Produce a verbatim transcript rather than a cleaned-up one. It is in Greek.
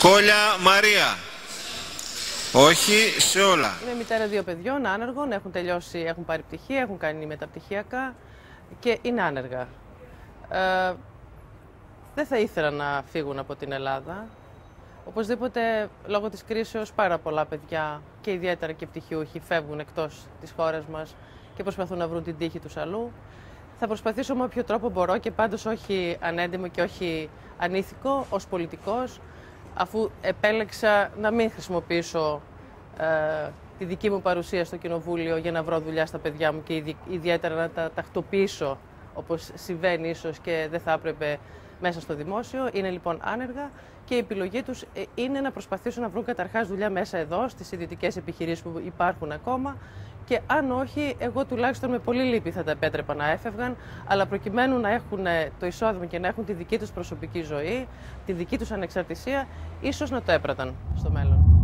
Κόλια Μαρία. Όχι σε όλα. Είμαι μητέρα δύο παιδιών, άνεργων, έχουν τελειώσει, έχουν πάρει πτυχία, έχουν κάνει μεταπτυχιακά και είναι άνεργα. Ε, δεν θα ήθελα να φύγουν από την Ελλάδα. Οπωσδήποτε, λόγω της κρίσεως, πάρα πολλά παιδιά και ιδιαίτερα και πτυχιούχοι φεύγουν εκτός της χώρας μας και προσπαθούν να βρουν την τύχη τους αλλού. Θα προσπαθήσω με όποιο τρόπο μπορώ και πάντως όχι ανέντιμο και όχι ανήθικο ως πολιτικός, αφού επέλεξα να μην χρησιμοποιήσω ε, τη δική μου παρουσία στο Κοινοβούλιο για να βρω δουλειά στα παιδιά μου και ιδιαίτερα να τα τακτοποιήσω, όπως συμβαίνει ίσως και δεν θα έπρεπε μέσα στο δημόσιο. Είναι λοιπόν άνεργα και η επιλογή τους είναι να προσπαθήσουν να βρουν καταρχάς δουλειά μέσα εδώ, στις ιδιωτικές επιχειρήσεις που υπάρχουν ακόμα, και αν όχι, εγώ τουλάχιστον με πολύ λύπη θα τα επέτρεπα να έφευγαν, αλλά προκειμένου να έχουν το εισόδημα και να έχουν τη δική τους προσωπική ζωή, τη δική τους ανεξαρτησία, ίσως να το έπραταν στο μέλλον.